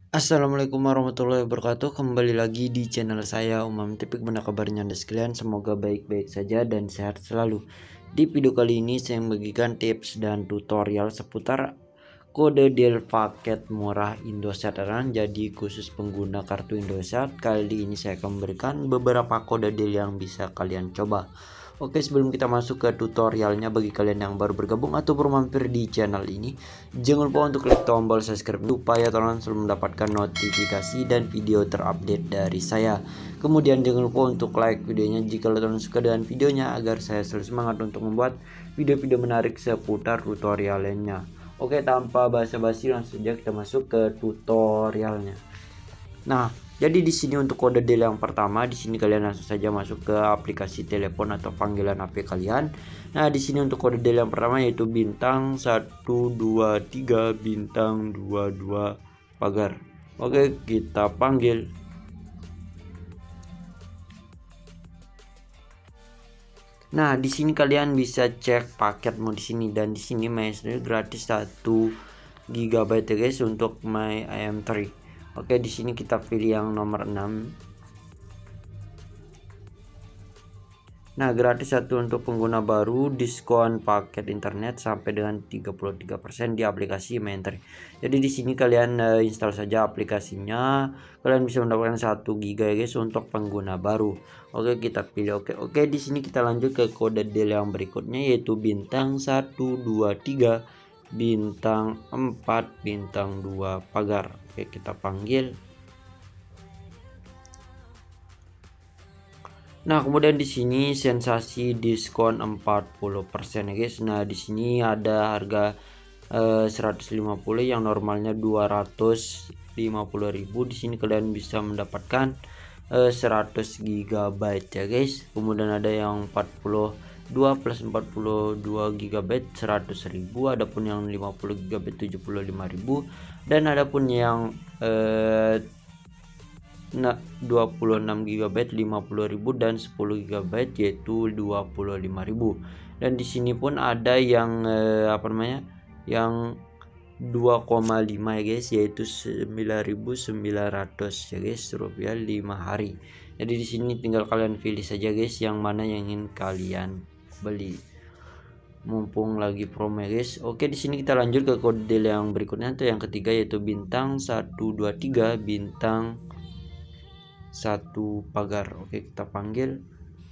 Assalamualaikum warahmatullahi wabarakatuh. Kembali lagi di channel saya Umam Tipik. Gimana kabarnya Anda sekalian? Semoga baik-baik saja dan sehat selalu. Di video kali ini saya membagikan tips dan tutorial seputar kode deal paket murah Indosat. Jadi khusus pengguna kartu Indosat, kali ini saya akan memberikan beberapa kode deal yang bisa kalian coba. Oke, sebelum kita masuk ke tutorialnya, bagi kalian yang baru bergabung atau baru mampir di channel ini, jangan lupa untuk klik tombol subscribe supaya kalian selalu mendapatkan notifikasi dan video terupdate dari saya. Kemudian jangan lupa untuk like videonya jika kalian suka dengan videonya, agar saya selalu semangat untuk membuat video-video menarik seputar tutorial lainnya. Oke, tanpa basa-basi langsung saja kita masuk ke tutorialnya. Nah, jadi di sini untuk kode deal yang pertama, di sini kalian langsung saja masuk ke aplikasi telepon atau panggilan HP kalian. Nah, di sini untuk kode deal yang pertama yaitu bintang 123 bintang 22 pagar. Oke, kita panggil. Nah, di sini kalian bisa cek paketmu di sini, dan di sini MySND gratis 1 GB ya guys untuk My IM3. Oke, di sini kita pilih yang nomor 6. Nah, gratis satu untuk pengguna baru, diskon paket internet sampai dengan 33% di aplikasi Mentri. Jadi di sini kalian install saja aplikasinya. Kalian bisa mendapatkan 1 GB ya guys untuk pengguna baru. Oke, kita pilih oke. Di sini kita lanjut ke kode deal yang berikutnya yaitu bintang 123 bintang 4 bintang 2 pagar. Oke, kita panggil. Nah, kemudian di sini sensasi diskon 40% ya guys. Nah, di sini ada harga 150 yang normalnya 250.000. Di sini kalian bisa mendapatkan 100 GB ya guys. Kemudian ada yang 42 plus 42 GB 100.000, adapun yang 50 GB 75.000, dan adapun yang 26 GB 50.000 dan 10 GB yaitu 25.000. Dan di sini pun ada yang yang 2,5 ya guys, yaitu 9.900 ya guys rupiah 5 hari. Jadi di sini tinggal kalian pilih saja guys yang mana yang ingin kalian beli, mumpung lagi promo ya guys. Oke, di sini kita lanjut ke kode deal yang berikutnya tuh yang ketiga yaitu bintang 123 bintang 1 pagar. Oke, kita panggil.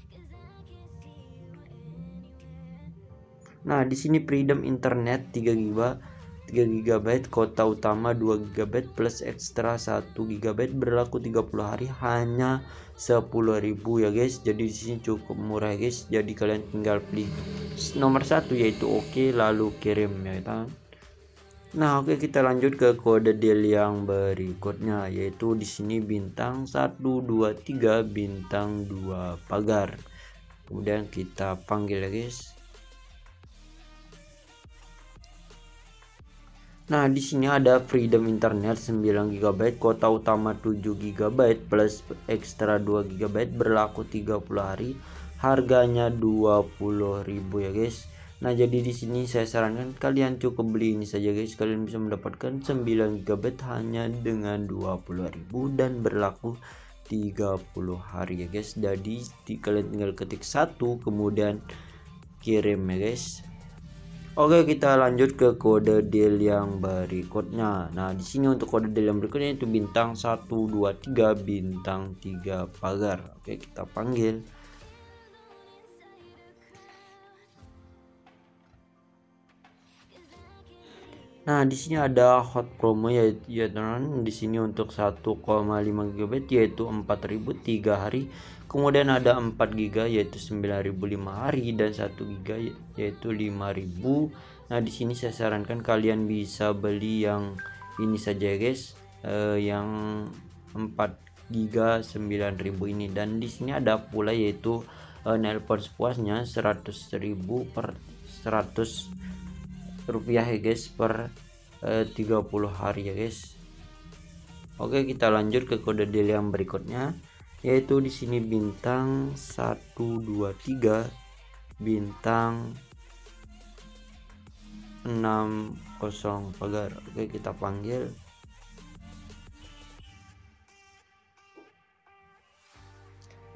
Nah, di sini freedom internet 3 GB kota utama 2 GB plus ekstra 1 GB berlaku 30 hari hanya 10.000 ya guys. Jadi di sini cukup murah guys. Jadi kalian tinggal pilih nomor 1 yaitu oke, lalu kirim ya kan. Nah, oke, kita lanjut ke kode deal yang berikutnya yaitu di sini bintang 123 bintang 2 pagar. Kemudian kita panggil ya guys. Nah, di sini ada freedom internet 9 GB, kota utama 7 GB plus ekstra 2 GB berlaku 30 hari. Harganya 20.000 ya guys. Nah, jadi di sini saya sarankan kalian cukup beli ini saja guys. Kalian bisa mendapatkan 9 GB hanya dengan 20.000 dan berlaku 30 hari ya guys. Jadi kalian tinggal ketik satu kemudian kirim ya guys. Oke, kita lanjut ke kode deal yang berikutnya. Nah, di sini untuk kode deal yang berikutnya itu bintang 123 bintang 3 pagar. Oke, kita panggil. Nah, di sini ada hot promo yaitu di sini untuk 1,5 GB yaitu 4.000 3 hari. Kemudian ada 4 GB yaitu 9.000 5 hari dan 1 GB yaitu 5.000. Nah, di sini saya sarankan kalian bisa beli yang ini saja guys. Yang 4 GB 9.000 ini, dan di sini ada pula yaitu nelpon sepuasnya 100.000 per 100 rupiah ya guys per 30 hari ya guys. Oke, kita lanjut ke kode deal yang berikutnya yaitu di sini bintang 123 bintang 60 pagar. Oke, kita panggil.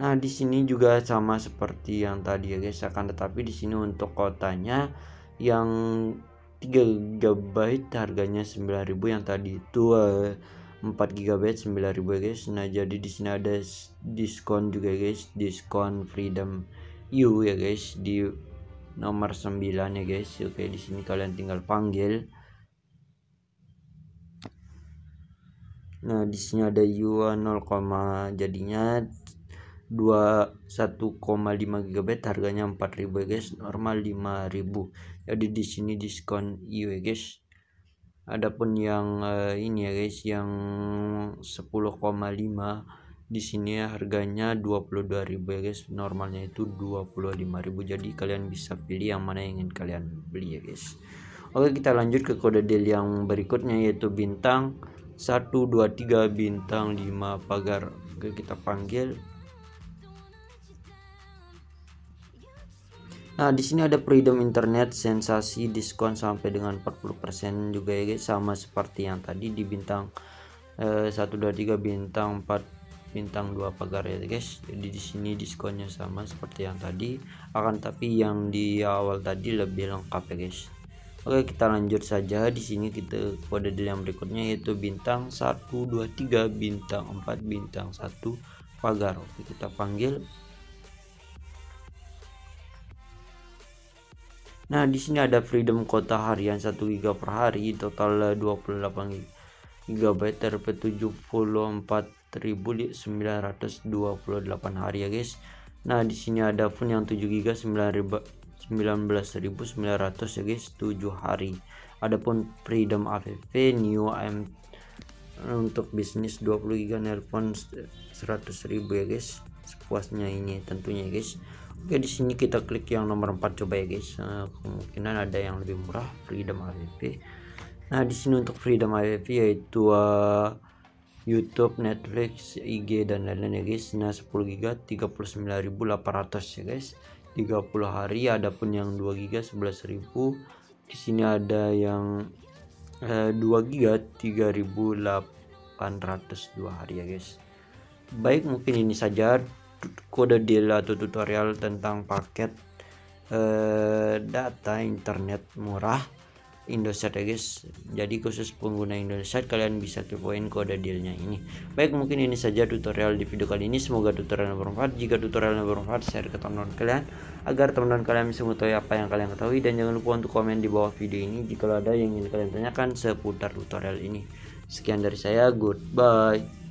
Nah, di sini juga sama seperti yang tadi ya guys, akan tetapi di sini untuk kotanya yang 3 GB harganya 9.000, yang tadi itu 4 GB 9.000 ya guys. Nah, jadi di sini ada diskon juga guys, diskon Freedom U ya guys di nomor 9 ya guys. Oke, di sini kalian tinggal panggil. Nah, di sini ada U 0, jadinya 1,5 GB harganya 4.000 ya guys, normal 5.000. Jadi di sini diskon U ya guys. Adapun yang ini ya guys, yang 10,5 di sini harganya 22.000 ya guys, normalnya itu 25.000. Jadi kalian bisa pilih yang mana yang ingin kalian beli ya guys. Oke, kita lanjut ke kode deal yang berikutnya, yaitu bintang 123 bintang 5 pagar. Oke, kita panggil. Nah, di sini ada Freedom Internet sensasi diskon sampai dengan 40% juga ya guys, sama seperti yang tadi di bintang 123 bintang 4 bintang 2 pagar ya guys. Jadi di sini diskonnya sama seperti yang tadi, akan tapi yang di awal tadi lebih lengkap ya guys. Oke, kita lanjut saja. Di sini kita kode deal yang berikutnya, yaitu bintang 123 bintang 4 bintang 1 pagar. Oke, kita panggil. Nah, di sini ada Freedom kota harian 1 GB per hari, total 28 GB terdapat 74.928 hari ya guys. Nah, di sini ada pun yang 7 GB 19.900 ya guys, 7 hari. Adapun Freedom AVV New AM untuk bisnis 20 GB nelpon 100.000 ya guys, sepuasnya ini tentunya ya guys. Oke, di sini kita klik yang nomor 4 coba ya guys. Kemungkinan ada yang lebih murah, Freedom AVV. Nah, di sini untuk Freedom AVV yaitu YouTube, Netflix, IG dan lain-lain ya guys. Nah, 10 GB 39.800 ya guys, 30 hari. Adapun yang 2 GB 11.000. Di sini ada yang 2 GB 3.802 hari ya guys. Baik, mungkin ini saja kode deal atau tutorial tentang paket data internet murah Indosat ya guys. Jadi khusus pengguna Indosat, kalian bisa kepoin kode dealnya ini. Baik, mungkin ini saja tutorial di video kali ini. Semoga tutorialnya bermanfaat. Jika tutorialnya bermanfaat, share ke teman-teman kalian agar teman-teman kalian bisa mengetahui apa yang kalian ketahui. Dan jangan lupa untuk komen di bawah video ini jika ada yang ingin kalian tanyakan seputar tutorial ini. Sekian dari saya, goodbye.